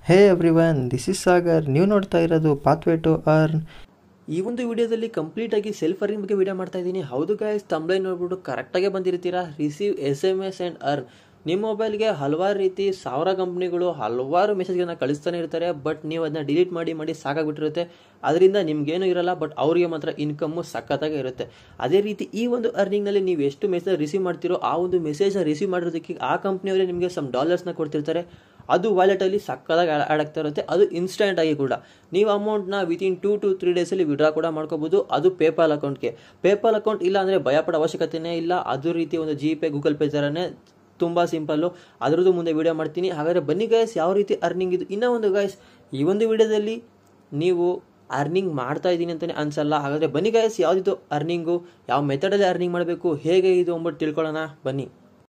Hey everyone, this is Sagar. ನೀವು ನೋಡ್ತಾ ಇರೋದು ಪಾತ್ವೇ ಟು ಅರ್ನ್. ಈ ಒಂದು ವಿಡಿಯೋದಲ್ಲಿ ಕಂಪ್ಲೀಟಾಗಿ ಸೆಲ್ಫ್ ಅರ್ನಿಂಗ್ ಬಗ್ಗೆ ವಿಡಿಯೋ ಮಾಡ್ತಾ ಇದ್ದೀನಿ. ಹೌದು ಗೈಸ್, ತಮ್ಲೈನ್ ನೋಡ್ಬಿಟ್ಟು ಕರೆಕ್ಟಾಗೆ ಬಂದಿರ್ತೀರಾ. Receive SMS and earn. ನಿಮ್ಮ ಮೊಬೈಲ್ಗೆ ಹಲವಾರು ರೀತಿ ಸಾವಿರ ಕಂಪ್ನಿಗಳು ಹಲವಾರು ಮೆಸೇಜ್ಗಳನ್ನ ಕಳಿಸ್ತಾನೆ ಇರ್ತಾರೆ. ಬಟ್ ನೀವು ಅದನ್ನ ಡಿಲೀಟ್ ಮಾಡಿ ಸಾಕಾಗ್ಬಿಟ್ಟಿರುತ್ತೆ. ಅದರಿಂದ ನಿಮ್ಗೇನು ಇರಲ್ಲ, ಬಟ್ ಅವರಿಗೆ ಮಾತ್ರ ಇನ್ಕಮ್ಮು ಸಖತ್ತಾಗೆ ಇರುತ್ತೆ. ಅದೇ ರೀತಿ ಈ ಒಂದು ಅರ್ನಿಂಗ್ನಲ್ಲಿ ನೀವು ಎಷ್ಟು ಮೆಸೇಜ್ ರಿಸೀವ್ ಮಾಡ್ತೀರೋ ಆ ಒಂದು ಮೆಸೇಜ್ನ ರಿಸೀವ್ ಮಾಡೋದಕ್ಕೆ ಆ ಕಂಪ್ನಿಯವರೇ ನಿಮಗೆ ಸಮ್ ಡಾಲರ್ಸ್ನ ಕೊಡ್ತಿರ್ತಾರೆ. ಅದು ವ್ಯಾಲೆಟಲ್ಲಿ ಸಕ್ಕತ್ತಾಗಿ ಆ್ಯಡ್ ಆಗ್ತಾ ಇರುತ್ತೆ. ಅದು ಇನ್ಸ್ಟೆಂಟ್ ಆಗಿ ಕೂಡ ನೀವು ಅಮೌಂಟ್ನ ವಿತಿನ್ 2 to 3 ಡೇಸಲ್ಲಿ ವಿಡ್ರಾ ಕೂಡ ಮಾಡ್ಕೋಬೋದು. ಅದು ಪೇಪಾಲ್ ಅಕೌಂಟ್ಗೆ. ಪೇಪಾಲ್ ಅಕೌಂಟ್ ಇಲ್ಲ ಅಂದರೆ ಭಯಪಡೋ ಅವಶ್ಯಕತೆಯೇ ಇಲ್ಲ. ಅದು ರೀತಿ ಒಂದು GPay, ಗೂಗಲ್ ಪೇ ಥರನೇ ತುಂಬ ಸಿಂಪಲ್ಲು. ಅದರದ್ದು ಮುಂದೆ ವಿಡಿಯೋ ಮಾಡ್ತೀನಿ. ಹಾಗಾದರೆ ಬನ್ನಿ ಗೈಸ್, ಯಾವ ರೀತಿ ಅರ್ನಿಂಗ್ ಇದು. ಇನ್ನೂ ಒಂದು ಗೈಸ್, ಈ ಒಂದು ವಿಡಿಯೋದಲ್ಲಿ ನೀವು ಅರ್ನಿಂಗ್ ಮಾಡ್ತಾ ಇದ್ದೀನಿ ಅಂತಲೇ ಅನ್ಸಲ್ಲ. ಹಾಗಾದರೆ ಬನ್ನಿ ಗೈಸ್, ಯಾವುದಿದು ಅರ್ನಿಂಗು, ಯಾವ ಮೆಥಡಲ್ಲಿ ಅರ್ನಿಂಗ್ ಮಾಡಬೇಕು, ಹೇಗೆ ಇದು ಅಂದ್ಬಿಟ್ಟು ತಿಳ್ಕೊಳ್ಳೋಣ ಬನ್ನಿ.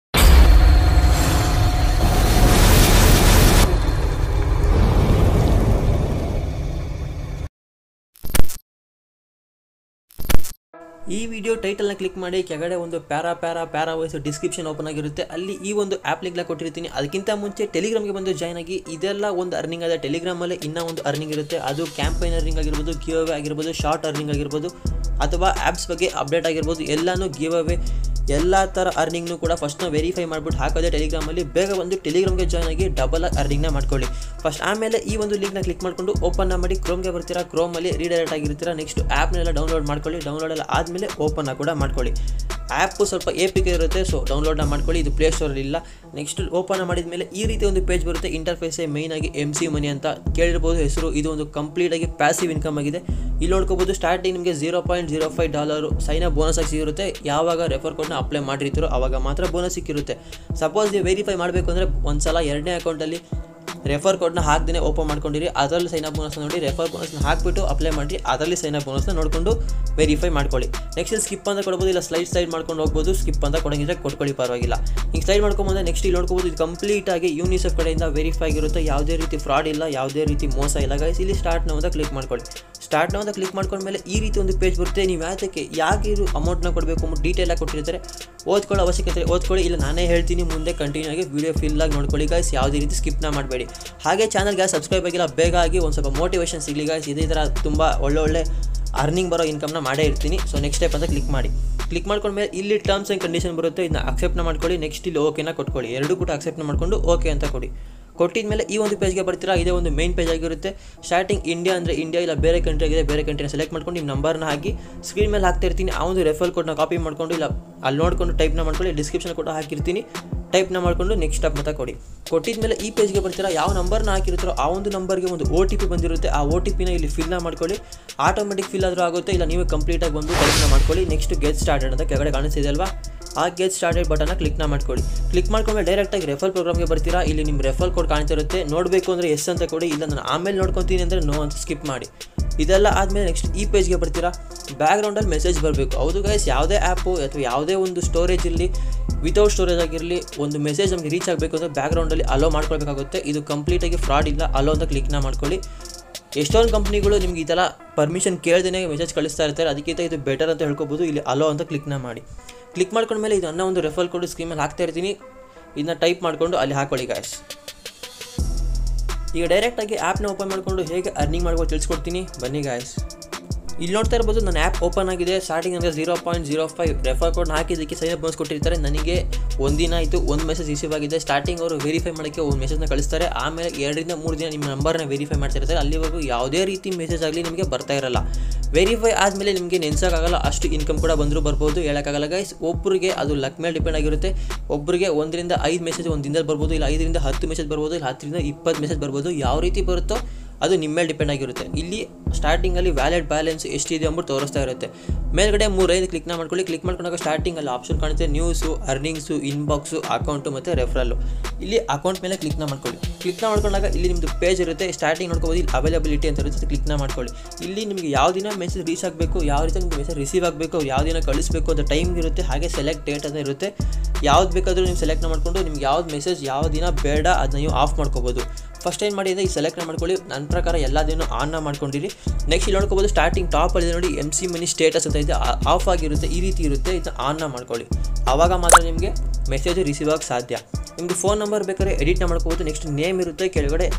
ಈ ವಿಡಿಯೋ ಟೈಟಲ್ನ ಕ್ಲಿಕ್ ಮಾಡಿ ಕೆಳಗಡೆ ಒಂದು ಪ್ಯಾರಾ ವಾಯ್ಸ್ ಡಿಸ್ಕ್ರಿಪ್ಷನ್ ಓಪನ್ ಆಗಿರುತ್ತೆ. ಅಲ್ಲಿ ಈ ಒಂದು ಆ್ಯಪ್ ಲಿಂಕ್ನ ಕೊಟ್ಟಿರ್ತೀನಿ. ಅದಕ್ಕಿಂತ ಮುಂಚೆ ಟೆಲಿಗ್ರಾಮ್ಗೆ ಬಂದು ಜಾಯ್ನ್ ಆಗಿ. ಇದೆಲ್ಲ ಒಂದು ಅರ್ನಿಂಗ್ ಆದ. ಟೆಲಿಗ್ರಾಮಲ್ಲಿ ಇನ್ನೂ ಒಂದು ಅರ್ನಿಂಗ್ ಇರುತ್ತೆ. ಅದು ಕ್ಯಾಂಪೈನ್ ಅರ್ನಿಂಗ್ ಆಗಿರ್ಬೋದು, ಗಿವ್ ಅವೇ ಆಗಿರ್ಬೋದು, ಶಾರ್ಟ್ ಅರ್ನಿಂಗ್ ಆಗಿರ್ಬೋದು, ಅಥವಾ ಆ್ಯಪ್ಸ್ ಬಗ್ಗೆ ಅಪ್ಡೇಟ್ ಆಗಿರ್ಬೋದು. ಎಲ್ಲನೂ ಗಿವ್ ಅವೇ ಎಲ್ಲ ಥರ ಅರ್ನಿಂಗ್ನು ಕೂಡ ಫಸ್ಟ್ನ ವೆರಿಫೈ ಮಾಡಿಬಿಟ್ಟು ಹಾಕೋದೆ ಟೆಲಿಗ್ರಾಮಲ್ಲಿ. ಬೇಗ ಒಂದು ಟೆಲಿಗ್ರಾಮ್ಗೆ ಜಾಯ್ನ್ ಆಗಿ ಡಬಲ್ ಅರ್ನಿಂಗ್ನ ಮಾಡ್ಕೊಳ್ಳಿ ಫಸ್ಟ್. ಆಮೇಲೆ ಈ ಒಂದು ಲಿಂಕ್ನ ಕ್ಲಿಕ್ ಮಾಡಿಕೊಂಡು ಓಪನ್ ಮಾಡಿ ಕ್ರೋಮ್ಗೆ ಬರ್ತೀರಾ. ಕ್ರೋಮಲ್ಲಿ ರೀಡೈರೆಕ್ಟ್ ಆಗಿರ್ತೀರಾ. ನೆಕ್ಸ್ಟ್ ಆ್ಯಪ್ನೆಲ್ಲ ಡೌನ್ಲೋಡ್ ಮಾಡ್ಕೊಳ್ಳಿ. ಡೌನ್ಲೋಡ್ ಎಲ್ಲ ಆದಮೇಲೆ ಓಪನ್ ಕೂಡ ಮಾಡ್ಕೊಳ್ಳಿ. ಆ್ಯಪು ಸ್ವಲ್ಪ APK ಇರುತ್ತೆ, ಸೊ ಡೌನ್ಲೋಡ್ನ ಮಾಡ್ಕೊಳ್ಳಿ. ಇದು ಪ್ಲೇಸ್ಟೋರಲ್ಲಿ ಇಲ್ಲ. ನೆಕ್ಸ್ಟ್ ಓಪನ್ ಮಾಡಿದ ಮೇಲೆ ಈ ರೀತಿ ಒಂದು ಪೇಜ್ ಬರುತ್ತೆ. ಇಂಟರ್ಫೇಸೇ ಮೇಯ್ನಾಗಿ MC ಮನಿ ಅಂತ ಕೇಳಿರ್ಬೋದು ಹೆಸರು. ಇದು ಒಂದು ಕಂಪ್ಲೀಟಾಗಿ ಪ್ಯಾಸಿವ್ ಇನ್ಕಮ್ ಆಗಿದೆ. ಇಲ್ಲಿ ನೋಡ್ಕೋಬೋದು ಸ್ಟಾರ್ಟಿಂಗ್ ನಿಮಗೆ $0.05 ಸೈನ್ ಅಪ್ ಬೋನಸ್ ಆಗಿ ಸಿಗಿರುತ್ತೆ. ಯಾವಾಗ ರೆಫರ್ ಕೋಡ್ನ ಅಪ್ಲೈ ಮಾಡಿರ್ತೀರೋ ಆವಾಗ ಮಾತ್ರ ಬೋನಸ್ ಸಿಕ್ಕಿರುತ್ತೆ. ಸಪೋಸ್ ನೀವು ವೆರಿಫೈ ಮಾಡಬೇಕು ಅಂದರೆ ಒಂದು ಸಲ ಎರಡನೇ ಅಕೌಂಟಲ್ಲಿ ರೆಫರ್ ಕೋಡ್ನ ಹಾಕ್ದೇ ಓಪನ್ ಮಾಡ್ಕೊಂಡಿರಿ. ಅದರಲ್ಲಿ ಸೈನ್ ಅಪ್ ಬೋನಸ್ನ ನೋಡಿ, ರೆಫರ್ ಬೋನಸ್ನ ಹಾಕಿಬಿಟ್ಟು ಅಪ್ಲೈ ಮಾಡಿ, ಅದರಲ್ಲಿ ಸೈನ್ ಅಪ್ ಬೋನಸ್ನ ನೋಡಿಕೊಂಡು ವೆರಿಫೈ ಮಾಡ್ಕೊಳ್ಳಿ. ನೆಕ್ಸ್ಟ್ ಸ್ಕಿಪ್ ಅಂತ ಕೊಡ್ಬೋದು, ಇಲ್ಲ ಸ್ಲೈಡ್ ಮಾಡ್ಕೊಂಡು ಹೋಗ್ಬೋದು. ಸ್ಕಿಪ್ ಅಂತ ಕೊಡೋಂಗಿದ್ರೆ ಕೊಟ್ಕೊಳ್ಳಿ, ಪರವಾಗಿಲ್ಲ. ಹಿಂಗೆ ಸ್ಲೈಡ್ ಮಾಡ್ಕೊಂಬಂದ್ರೆ ನೆಕ್ಸ್ಟ್ ಇಲ್ಲಿ ನೋಡ್ಕೋಬೋದು. ಇದು ಕಂಪ್ಲೀಟಾಗಿ ಯುನಿಸೆಫ್ ಕಡೆಯಿಂದ ವೆರಿಫೈ ಆಗಿರುತ್ತೆ. ಯಾವುದೇ ರೀತಿ ಫ್ರಾಡ್ ಇಲ್ಲ, ಯಾವುದೇ ರೀತಿ ಮೋಸ ಇಲ್ಲ ಗೈಸ್. ಇಲ್ಲಿ ಸ್ಟಾರ್ಟ್ ನಾವು ಅಂತ ಕ್ಲಿಕ್ ಮಾಡ್ಕೊಳ್ಳಿ. ಸ್ಟಾರ್ಟ್ ನಾವು ಅಂತ ಕ್ಲಿಕ್ ಮಾಡ್ಕೊಂಡ್ಮೇಲೆ ಈ ರೀತಿ ಒಂದು ಪೇಜ್ ಬರುತ್ತೆ. ನೀವು ಯಾಕೆ ಇದು ಅಮೌಂಟ್ನ ಕೊಡಬೇಕು ಅಂದ್ಬಿಟ್ಟು ಡೀಟೇಲಾಗಿ ಕೊಟ್ಟಿರ್ತಾರೆ. ಓದ್ಕೊಳ್ಳೋ ಅವಶ್ಯಕತೆ ಓದ್ಕೊಳ್ಳಿ. ಇಲ್ಲ ನಾನೇ ಹೇಳ್ತೀನಿ, ಮುಂದೆ ಕಂಟಿನ್ಯೂ ಆಗಿ ವಿಡಿಯೋ ಫಿಲ್ಲಾಗಿ ನೋಡ್ಕೊಳ್ಳಿ ಗೈಸ್. ಯಾವುದೇ ರೀತಿ ಸ್ಕಿಪ್ನ ಮಾಡಬೇಡಿ. ಹಾಗೆ ಚಾನಲ್ಗೆ ಸಬ್ಸ್ಕ್ರೈಬ್ ಆಗಿಲ್ಲ, ಬೇಗ ಆಗಿ ಒಂದು ಸ್ವಲ್ಪ ಮೋಟಿವೇಶನ್ ಸಿಗಲಿ ಗೈಸ್. ಇದೇ ಥರ ತುಂಬ ಒಳ್ಳೆ ಅರ್ನಿಂಗ್ ಬರೋ ಇನ್ಕಮ್ನ ಮಾಡೇ ಇರ್ತೀನಿ. ಸೊ ನೆಕ್ಸ್ಟ್ ಸ್ಟೆಪ್ ಅಂತ ಕ್ಲಿಕ್ ಮಾಡಿ. ಕ್ಲಿಕ್ ಮಾಡ್ಕೊಂಡ್ಮೇಲೆ ಇಲ್ಲಿ ಟರ್ಮ್ಸ್ ಆ್ಯಂಡ್ ಕಂಡೀಷನ್ ಬರುತ್ತೆ. ಇದನ್ನ ಅಕ್ಸೆಪ್ಟ್ನ ಮಾಡ್ಕೊಳ್ಳಿ. ನೆಕ್ಸ್ಟ್ ಇಲ್ಲಿ ಓಕೆನ ಕೊಟ್ಕೊಳ್ಳಿ. ಎರಡೂ ಕೂಡ ಅಕ್ಸೆಪ್ಟ್ನ ಮಾಡಿಕೊಂಡು ಓಕೆ ಅಂತ ಕೊಡಿ. ಕೊಟ್ಟಿದ ಮೇಲೆ ಈ ಒಂದು ಪೇಜ್ಗೆ ಬರ್ತೀರಾ. ಇದೇ ಒಂದು ಮೇನ್ ಪೇಜ್ ಆಗಿರುತ್ತೆ. ಸ್ಟಾರ್ಟಿಂಗ್ ಇಂಡಿಯಾ ಅಂದರೆ ಇಂಡಿಯಾ, ಇಲ್ಲ ಬೇರೆ ಕಂಟ್ರಿ ಆಗಿದೆ ಬೇರೆ ಕಂಟ್ರಿನ ಸೆಲೆಕ್ಟ್ ಮಾಡ್ಕೊಂಡು ನಿಮ್ಮ ನಂಬರ್ನ ಹಾಕಿ ಸ್ಕ್ರೀನ್ ಮೇಲೆ ಹಾಕ್ತಾ ಇರ್ತೀನಿ. ಆ ಒಂದು ರೆಫರ್ ಕೋಡ್ನ ಕಾಪಿ ಮಾಡ್ಕೊಂಡು, ಇಲ್ಲ ಅಲ್ಲಿ ನೋಡಿಕೊಂಡು ಟೈಪ್ನ ಮಾಡ್ಕೊಳ್ಳಿ. ಡಿಸ್ಕ್ರಿಪ್ಷನ್ ಕೂಡ ಹಾಕಿರ್ತೀನಿ. ಟೈಪ್ನ ಮಾಡಿಕೊಂಡು ನೆಕ್ಸ್ಟ್ ಸ್ಟೆಪ್ ಅಂತ ಕೊಡಿ. ಕೊಟ್ಟಿದ ಮೇಲೆ ಈ ಪೇಜ್ಗೆ ಬರ್ತೀರಾ. ಯಾವ ನಂಬರ್ನ ಹಾಕಿರ್ತೀರೋ ಆ ಒಂದು ನಂಬರ್ಗೆ ಒಂದು OTP ಬಂದಿರುತ್ತೆ. ಆ OTPನ ಇಲ್ಲಿ ಫಿಲ್ನ ಮಾಡ್ಕೊಳ್ಳಿ. ಆಟೋಮೆಟಿಕ್ ಫಿಲ್ ಆದರೂ ಆಗುತ್ತೆ, ಇಲ್ಲ ನೀವೇ ಕಂಪ್ಲೀಟಾಗಿ ಬಂದು ಟೈಪ್ನ ಮಾಡ್ಕೊಳ್ಳಿ. ನೆಕ್ಸ್ಟ್ ಗೆಟ್ ಸ್ಟಾರ್ಟೆಡ್ ಅಂತ ಕೆಳಗಡೆ ಕಾಣಿಸ್ತಿದೆ ಅಲ್ವಾ, ಆ ಗೆಟ್ ಸ್ಟಾರ್ಟೆಡ್ ಬಟನ್ನ ಕ್ಲಿಕ್ನ ಮಾಡ್ಕೊಳ್ಳಿ. ಕ್ಲಿಕ್ ಮಾಡ್ಕೊಂಡ್ಮೇಲೆ ಡೈರೆಕ್ಟಾಗಿ ರೆಫರ್ ಪ್ರೋಗ್ರಾಮ್ಗೆ ಬರ್ತೀರಾ. ಇಲ್ಲಿ ನಿಮ್ಮ ರೆಫರ್ ಕೋಡ್ ಕಾಣ್ತಿರುತ್ತೆ. ನೋಡಬೇಕು ಅಂದರೆ ಎಸ್ ಅಂತ ಕೊಡಿ, ಇಲ್ಲ ನಾನು ಆಮೇಲೆ ನೋಡ್ಕೊತೀನಿ ಅಂದರೆ ನೋ ಅಂತ ಸ್ಕಿಪ್ ಮಾಡಿ. ಇದೆಲ್ಲ ಆದಮೇಲೆ ನೆಕ್ಸ್ಟ್ ಈ ಪೇಜ್ಗೆ ಬರ್ತೀರಾ. ಬ್ಯಾಕ್ಗ್ರೌಂಡಲ್ಲಿ ಮೆಸೇಜ್ ಬರಬೇಕು. ಹೌದು ಗೈಸ್, ಯಾವುದೇ ಆ್ಯಪು ಅಥವಾ ಯಾವುದೇ ಒಂದು ಸ್ಟೋರೇಜ್ ಇರಲಿ, ವಿತೌಟ್ ಸ್ಟೋರೇಜ್ ಆಗಿರಲಿ, ಒಂದು ಮೆಸೇಜ್ ನಮಗೆ ರೀಚ್ ಆಗಬೇಕು ಅಂದರೆ ಬ್ಯಾಕ್ಗ್ರೌಂಡಲ್ಲಿ ಅಲೋ ಮಾಡ್ಕೊಳ್ಬೇಕಾಗುತ್ತೆ. ಇದು ಕಂಪ್ಲೀಟಾಗಿ ಫ್ರಾಡ್ ಇಲ್ಲ. ಅಲೋ ಅಂತ ಕ್ಲಿಕ್ನ ಮಾಡ್ಕೊಳ್ಳಿ. ಎಷ್ಟೊಂದು ಕಂಪ್ನಿಗಳು ನಿಮ್ಗೆ ಈ ಥರ ಪರ್ಮಿಷನ್ ಕೇಳ್ದೇ ಮೆಸೇಜ್ ಕಳಿಸ್ತಾ ಇರ್ತಾರೆ. ಅದಕ್ಕಿಂತ ಇದು ಬೆಟರ್ ಅಂತ ಹೇಳ್ಕೊಬೋದು. ಇಲ್ಲಿ ಅಲೋ ಅಂತ ಕ್ಲಿಕ್ನ ಮಾಡಿ. ಕ್ಲಿಕ್ ಮಾಡ್ಕೊಂಡ್ಮೇಲೆ ಇದು ಅನ್ನೋ ಒಂದು ರೆಫರ್ ಕೋಡ್ ಸ್ಕ್ರೀನ್ ಮೇಲೆ ಹಾಕ್ತಾ ಇರ್ತೀನಿ. ಇದನ್ನ ಟೈಪ್ ಮಾಡಿಕೊಂಡು ಅಲ್ಲಿ ಹಾಕೊಳ್ಳಿ ಗಾಯ್ಸ್. ಈಗ ಡೈರೆಕ್ಟಾಗಿ ಆ್ಯಪ್ನ ಓಪನ್ ಮಾಡಿಕೊಂಡು ಹೇಗೆ ಅರ್ನಿಂಗ್ ಮಾಡ್ಬೋದು ತಿಳಿಸ್ಕೊಡ್ತೀನಿ, ಬನ್ನಿ ಗಾಯ್ಸ್. ಇಲ್ಲಿ ನೋಡ್ತಾ ಇರ್ಬೋದು ನನ್ನ ಆ್ಯಪ್ ಓಪನ್ ಆಗಿದೆ. ಸ್ಟಾರ್ಟಿಂಗ್ ಅಂದರೆ $0.05 ರೆಫರ್ ಕೋಡ್ನ ಹಾಕಿದ್ದಕ್ಕೆ ಸೈನ್ ಅಪ್ ಬೋನಸ್ ಕೊಟ್ಟಿರ್ತಾರೆ. ನನಗೆ ಒಂದಿನ ಆಯಿತು, ಒಂದು ಮೆಸೇಜ್ ರಿಸೀವ್ ಆಗಿದೆ. ಸ್ಟಾರ್ಟಿಂಗ್ ಅವರು ವೆರಿಫೈ ಮಾಡೋಕ್ಕೆ ಒಂದು ಮೆಸೇಜ್ನ ಕಳಿಸ್ತಾರೆ. ಆಮೇಲೆ 2 ರಿಂದ 3 ದಿನ ನಿಮ್ಮ ನಂಬರ್ನ ವೆರಿಫೈ ಮಾಡ್ತಿರ್ತಾರೆ. ಅಲ್ಲಿವರೆಗೂ ಯಾವುದೇ ರೀತಿ ಮೆಸೇಜ್ ಆಗಲಿ ನಿಮಗೆ ಬರ್ತಾ ಇರಲ್ಲ. ವೆರಿಫೈ ಆದಮೇಲೆ ನಿಮಗೆ ನೆನ್ಸೋಕ್ಕಾಗಲ್ಲ, ಅಷ್ಟು ಇನ್ಕಮ್ ಕೂಡ ಬಂದರೂ ಬರ್ಬೋದು, ಹೇಳೋಕ್ಕಾಗಲ್ಲ ಗೈಸ್. ಒಬ್ಬರಿಗೆ ಅದು ಲಕ್ ಮೇಲೆ ಡಿಪೆಂಡ್ ಆಗಿರುತ್ತೆ. ಒಬ್ಬರಿಗೆ 1 ರಿಂದ 5 ಮೆಸೇಜ್ ಒಂದು ದಿನದಲ್ಲಿ ಬರ್ಬೋದು, ಇಲ್ಲ 5 ರಿಂದ 10 ಮೆಸೇಜ್ ಬರ್ಬೋದು, ಇಲ್ಲ 10 ರಿಂದ 20 ಮೆಸೇಜ್ ಬರ್ಬೋದು. ಯಾವ ರೀತಿ ಬರುತ್ತೋ ಅದು ನಿಮ್ಮ ಮೇಲೆ ಡಿಪೆಂಡ್ ಆಗಿರುತ್ತೆ. ಇಲ್ಲಿ ಸ್ಟಾರ್ಟಿಂಗಲ್ಲಿ ವ್ಯಾಲೆಟ್ ಬ್ಯಾಲೆನ್ಸ್ ಎಷ್ಟಿದೆ ಅಂದ್ಬಿಟ್ಟು ತೋರಿಸ್ತಾ ಇರುತ್ತೆ. ಮೇಲ್ಗಡೆ 3 ಕ್ಲಿಕ್ನ ಮಾಡ್ಕೊಳ್ಳಿ. ಕ್ಲಿಕ್ ಮಾಡ್ಕೊಂಡಾಗ ಸ್ಟಾರ್ಟಿಂಗಲ್ಲಿ ಆಪ್ಷನ್ ಕಾಣುತ್ತೆ, ನ್ಯೂಸು, ಅರ್ನಿಂಗ್ಸು, ಇನ್ಬಾಕ್ಸು, ಅಕೌಂಟು ಮತ್ತು ರೆಫರಲ್ಲು. ಇಲ್ಲಿ ಅಕೌಂಟ್ ಮೇಲೆ ಕ್ಲಿಕ್ನ ಮಾಡ್ಕೊಳ್ಳಿ. ಕ್ಲಿಕ್ನ ಮಾಡ್ಕೊಂಡಾಗ ಇಲ್ಲಿ ನಿಮ್ಮದು ಪೇಜ್ ಇರುತ್ತೆ. ಸ್ಟಾರ್ಟಿಂಗ್ ನೋಡ್ಕೋಬೋದು, ಇಲ್ಲಿ ಅವೈಲಬಿಲಿಟಿ ಅಂತ ಇರುತ್ತೆ. ಕ್ಲಿಕ್ನ ಮಾಡ್ಕೊಳ್ಳಿ. ಇಲ್ಲಿ ನಿಮಗೆ ಯಾವ ದಿನ ಮೆಸೇಜ್ ರೀಚ್ ಆಗಬೇಕು, ಯಾವ ರೀತಿ ನಿಮಗೆ ಮೆಸೇಜ್ ರಿಸೀವ್ ಆಗಬೇಕು, ಯಾವ ದಿನ ಕಳಿಸಬೇಕು ಅಂತ ಟೈಮ್ ಇರುತ್ತೆ. ಹಾಗೆ ಸೆಲೆಕ್ಟ್ ಡೇಟ್ ಅಂತ ಇರುತ್ತೆ. ಯಾವ್ದು ಬೇಕಾದರೂ ನೀವು ಸೆಲೆಕ್ಟ್ ಮಾಡಿಕೊಂಡು ನಿಮ್ಗೆ ಯಾವ್ದು ಮೆಸೇಜ್ ಯಾವ ದಿನ ಬೇಡ ಅದನ್ನ ನೀವು ಆಫ್ ಮಾಡ್ಕೋಬೋದು. ಫಸ್ಟ್ ಏನು ಮಾಡಿ ಅಂದರೆ ಈ ಸೆಲೆಕ್ಟ್ ಮಾಡ್ಕೊಳ್ಳಿ. ನನ್ನ ಪ್ರಕಾರ ಎಲ್ಲ ದಿನ ಆನ್ನ ಮಾಡ್ಕೊಂಡಿರಿ. ನೆಕ್ಸ್ಟ್ ಇಲ್ಲಿ ನೋಡ್ಕೋಬೋದು ಸ್ಟಾರ್ಟಿಂಗ್ ಟಾಪಲ್ಲಿ ನೋಡಿ MC ಮನಿ ಸ್ಟೇಟಸ್ ಅಂತ ಇದೆ, ಆಫ್ ಆಗಿರುತ್ತೆ. ಈ ರೀತಿ ಇರುತ್ತೆ, ಇದನ್ನ ಆನ್ನ ಮಾಡ್ಕೊಳ್ಳಿ. ಆವಾಗ ಮಾತ್ರ ನಿಮಗೆ ಮೆಸೇಜ್ ರಿಸೀವ್ ಆಗೋಕ್ಕೆ ಸಾಧ್ಯ. ನಿಮಗೆ ಫೋನ್ ನಂಬರ್ ಬೇಕಾದ್ರೆ ಎಡಿಟ್ನ ಮಾಡ್ಕೋಬೋದು. ನೆಕ್ಸ್ಟ್ ನೇಮ್ ಇರುತ್ತೆ, ಕೆಳಗಡೆ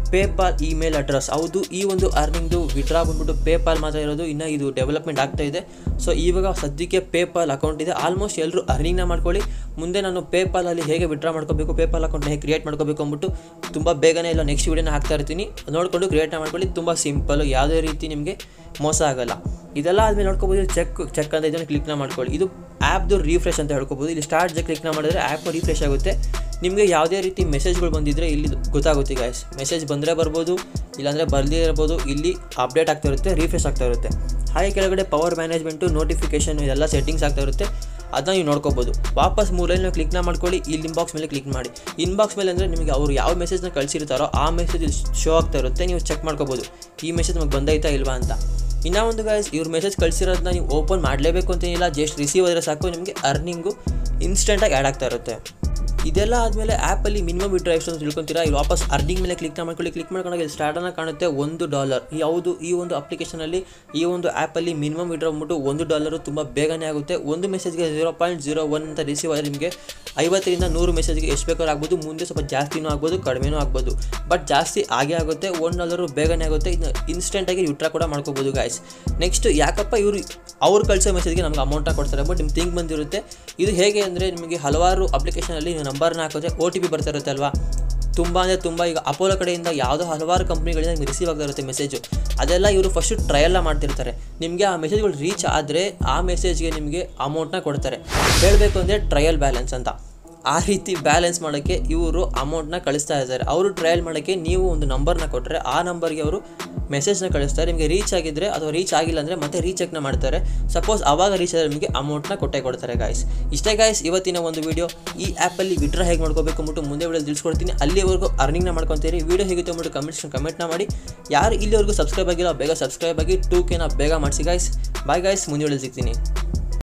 ಪೇಪಾಲ್ ಇಮೇಲ್ ಅಡ್ರೆಸ್. ಹೌದು, ಈ ಒಂದು ಅರ್ನಿಂಗ್ದು ವಿಡ್ರಾ ಬಂದ್ಬಿಟ್ಟು ಪೇಪಾಲ್ ಮಾತ್ರ ಇರೋದು, ಇನ್ನು ಇದು ಡೆವಲಪ್ಮೆಂಟ್ ಆಗ್ತಾ ಇದೆ. ಸೊ ಇವಾಗ ಸದ್ಯಕ್ಕೆ ಪೇಪಾಲ್ ಅಕೌಂಟ್ ಇದೆ. ಆಲ್ಮೋಸ್ಟ್ ಎಲ್ಲರೂ ಅರ್ನಿಂಗ್ನ ಮಾಡ್ಕೊಳ್ಳಿ. ಮುಂದೆ ನಾನು ಪೇಪಾಲಲ್ಲಿ ಹೇಗೆ ವಿಡ್ರಾ ಮಾಡ್ಕೋಬೇಕು, ಪೇಪಾಲ್ ಅಕೌಂಟ್ನ ಹೇಗೆ ಕ್ರಿಯೇಟ್ ಮಾಡ್ಕೋಬೇಕು ಅಂದ್ಬಿಟ್ಟು ತುಂಬ ಬೇಗನೆ ಇಲ್ಲ ನೆಕ್ಸ್ಟ್ ವೀಡಿಯೋನ ಹಾಕ್ತಾ ಇರ್ತೀನಿ. ನೋಡಿಕೊಂಡು ಕ್ರಿಯೇಟ್ನ ಮಾಡ್ಕೊಳ್ಳಿ. ತುಂಬ ಸಿಂಪಲ್, ಯಾವುದೇ ರೀತಿ ನಿಮಗೆ ಮೋಸ ಆಗೋಲ್ಲ. ಇದೆಲ್ಲ ಆದಮೇಲೆ ನೋಡ್ಕೋಬೋದು, ಚೆಕ್ ಅಂತ ಇದನ್ನು ಕ್ಲಿಕ್ನ ಮಾಡ್ಕೊಳ್ಳಿ. ಇದು ಆ್ಯಪ್ದು ರಿಫ್ರೆಶ್ ಅಂತ ಹೇಳ್ಕೊಬೋದು. ಇಲ್ಲಿ ಸ್ಟಾರ್ಟ್ ಕ್ಲಿಕ್ನ ಮಾಡಿದ್ರೆ ಆ್ಯಪ್ ರಿಫ್ರೆಶ್ ಆಗುತ್ತೆ. ನಿಮಗೆ ಯಾವುದೇ ರೀತಿ ಮೆಸೇಜ್ಗಳು ಬಂದಿದ್ದರೆ ಇಲ್ಲಿ ಗೊತ್ತಾಗುತ್ತೆ ಗಾಯ್ಸ್. ಮೆಸೇಜ್ ಬಂದರೆ ಬರ್ಬೋದು, ಇಲ್ಲಾಂದರೆ ಬರದೇ ಇರ್ಬೋದು. ಇಲ್ಲಿ ಅಪ್ಡೇಟ್ ಆಗ್ತಾ ಇರುತ್ತೆ, ರಿಫ್ರೆಶ್ ಆಗ್ತಾ ಇರುತ್ತೆ. ಹಾಗೆ ಕೆಳಗಡೆ ಪವರ್ ಮ್ಯಾನೇಜ್ಮೆಂಟು, ನೋಟಿಫಿಕೇಷನ್ ಇದೆಲ್ಲ ಸೆಟ್ಟಿಂಗ್ಸ್ ಆಗ್ತಾ ಇರುತ್ತೆ. ಅದನ್ನ ನೀವು ನೋಡ್ಕೋಬೋದು. ವಾಪಸ್ ಮೂಲೆಯಲ್ಲಿ ಕ್ಲಿಕ್ನ ಮಾಡ್ಕೊಳ್ಳಿ. ಇಲ್ಲಿ ಇನ್ಬಾಕ್ಸ್ ಮೇಲೆ ಕ್ಲಿಕ್ ಮಾಡಿ. ಇನ್ಬಾಕ್ಸ್ ಮೇಲೆ ಅಂದರೆ ನಿಮಗೆ ಅವರು ಯಾವ ಮೆಸೇಜ್ನ ಕಳಿಸಿರ್ತಾರೋ ಆ ಮೆಸೇಜ್ ಇಲ್ಲಿ ಶೋ ಆಗ್ತಾ ಇರುತ್ತೆ. ನೀವು ಚೆಕ್ ಮಾಡ್ಕೋಬೋದು ಈ ಮೆಸೇಜ್ ನಮಗೆ ಬಂದೈತಾ ಇಲ್ವಾ ಅಂತ. ಇನ್ನೂ ಒಂದು ಗಾಯ್ಸ್, ಇವ್ರ ಮೆಸೇಜ್ ಕಳಿಸಿರೋದನ್ನ ನೀವು ಓಪನ್ ಮಾಡಲೇಬೇಕು ಅಂತೇನಿಲ್ಲ. ಜಸ್ಟ್ ರಿಸೀವ್ ಆದರೆ ಸಾಕು, ನಿಮಗೆ ಅರ್ನಿಂಗು ಇನ್ಸ್ಟೆಂಟಾಗಿ ಆ್ಯಡ್ ಆಗ್ತಾ ಇರುತ್ತೆ. ಇದೆಲ್ಲ ಆದಮೇಲೆ ಆ್ಯಪಲ್ಲಿ ಮಿನಿಮಮ್ ವಿಡ್ರಾ ಎಷ್ಟು ಅಂತ ತಿಳ್ಕೊತೀರಾ. ಇಲ್ಲಿ ವಾಪಸ್ ಅರ್ನಿಂಗ್ ಮೇಲೆ ಕ್ಲಿಕ್ ಮಾಡ್ಕೊಳ್ಳಿ. ಕ್ಲಿಕ್ ಮಾಡ್ಕೊಂಡಾಗ ಇಲ್ಲಿ ಸ್ಟಾರ್ಟನ್ನು ಕಾಣುತ್ತೆ $1. ಯಾವುದು ಈ ಒಂದು ಅಪ್ಲಿಕೇಶನಲ್ಲಿ, ಈ ಒಂದು ಆ್ಯಪಲ್ಲಿ ಮಿನಿಮಮ್ ವಿಡ್ರಾ ಬಂದ್ಬಿಟ್ಟು $1 ತುಂಬ ಬೇಗನೆ ಆಗುತ್ತೆ. ಒಂದು ಮೆಸೇಜ್ಗೆ 0.01 ಅಂತ ರಿಸೀವ್ ಆದರೆ ನಿಮಗೆ 50 ರಿಂದ 100 ಮೆಸೇಜ್ಗೆ ಎಷ್ಟು ಬೇಕಾದ್ರೂ ಆಗ್ಬೋದು. ಮುಂದೆ ಸ್ವಲ್ಪ ಜಾಸ್ತಿನೂ ಆಗ್ಬೋದು, ಕಡಿಮೆನೂ ಆಗ್ಬೋದು. ಬಟ್ ಜಾಸ್ತಿ ಆಗೇ ಆಗುತ್ತೆ. $1 ಬೇಗನೆ ಆಗುತ್ತೆ. ಇದನ್ನ ಇನ್ಸ್ಟೆಂಟಾಗಿ ವಿಡ್ರಾ ಕೂಡ ಮಾಡ್ಕೋಬೋದು ಗಾಯ್ಸ್. ನೆಕ್ಸ್ಟ್ ಯಾಕಪ್ಪ ಇವರು ಅವ್ರು ಕಳಿಸೋ ಮೆಸೇಜ್ಗೆ ನಮ್ಗೆ ಅಮೌಂಟನ್ನ ಕೊಡ್ತಾರೆ ಬಟ್ ನಿಮ್ಗೆ ಥಿಂಕ್ ಬಂದಿರುತ್ತೆ. ಇದು ಹೇಗೆ ಅಂದರೆ, ನಿಮಗೆ ಹಲವಾರು ಅಪ್ಲಿಕೇಶನಲ್ಲಿ ನೀವು ನಂಬರ್ನ ಹಾಕಿದ್ರೆ OTP ಬರ್ತಾ ಇರುತ್ತೆ ಅಲ್ವಾ. ತುಂಬ ಈಗ ಅಪೋಲೋ ಕಡೆಯಿಂದ ಯಾವುದೋ ಹಲವಾರು ಕಂಪ್ನಿಗಳಿಂದ ನಿಮಗೆ ರಿಸೀವ್ ಆಗ್ತಾ ಇರುತ್ತೆ ಮೆಸೇಜು. ಅದೆಲ್ಲ ಇವರು ಫಸ್ಟು ಟ್ರಯಲ್ನ ಮಾಡ್ತಿರ್ತಾರೆ. ನಿಮಗೆ ಆ ಮೆಸೇಜ್ಗಳು ರೀಚ್ ಆದರೆ ಆ ಮೆಸೇಜ್ಗೆ ನಿಮಗೆ ಅಮೌಂಟ್ನ ಕೊಡ್ತಾರೆ. ಹೇಳಬೇಕು ಅಂದರೆ ಟ್ರಯಲ್ ಬ್ಯಾಲೆನ್ಸ್ ಅಂತ. ಆ ರೀತಿ ಬ್ಯಾಲೆನ್ಸ್ ಮಾಡೋಕ್ಕೆ ಇವರು ಅಮೌಂಟ್ನ ಕಳಿಸ್ತಾ ಇದ್ದಾರೆ. ಅವರು ಟ್ರಯಲ್ ಮಾಡೋಕ್ಕೆ ನೀವು ಒಂದು ನಂಬರ್ನ ಕೊಟ್ಟರೆ ಆ ನಂಬರ್ಗೆ ಅವರು ಮೆಸೇಜ್ನ ಕಳಿಸ್ತಾರೆ. ನಿಮಗೆ ರೀಚ್ ಆಗಿದ್ದರೆ ಅಥವಾ ರೀಚ್ ಆಗಿಲ್ಲ ಅಂದರೆ ಮತ್ತೆ ರೀಚೆಕ್ನ ಮಾಡ್ತಾರೆ. ಸಪೋಸ್ ಆವಾಗ ರೀಚ್ ಆದರೆ ನಿಮಗೆ ಅಮೌಂಟ್ನ ಕೊಡ್ತಾರೆ ಗಾಯ್ಸ್. ಇಷ್ಟೇ ಗಾಯ್ಸ್ ಇವತ್ತಿನ ಒಂದು ವೀಡಿಯೋ. ಈ ಆ್ಯಪಲ್ಲಿ ವಿಡ್ರಾ ಹೇಗೆ ಮಾಡ್ಕೋಬೇಕು ಅಂದ್ಬಿಟ್ಟು ಮುಂದೆ ವಿಡಿಯೋದಲ್ಲಿ ತಿಳಿಸ್ಕೊಡ್ತೀನಿ. ಅಲ್ಲಿವರೆಗೂ ಅರ್ನಿಂಗ್ನ ಮಾಡ್ಕೊತೀರಿ. ವೀಡಿಯೋ ಹೇಗಿತ್ತು ಅಂದ್ಬಿಟ್ಟು ಕಮೆಂಟ್ನ ಮಾಡಿ. ಯಾರು ಇಲ್ಲಿವರೆಗೂ ಸಬ್ಸ್ಕ್ರೈಬ್ ಆಗಿಲ್ಲ ಬೇಗ ಸಬ್ಸ್ಕ್ರೈಬ್ ಆಗಿ 2K ಬೇಗ ಮಾಡಿಸಿ ಗಾಯ್ಸ್. ಬಾಯ್ ಗಾಯ್ಸ್, ಮುಂದೆ ವಿಡಿಯೋದಲ್ಲಿ ಸಿಗ್ತೀನಿ.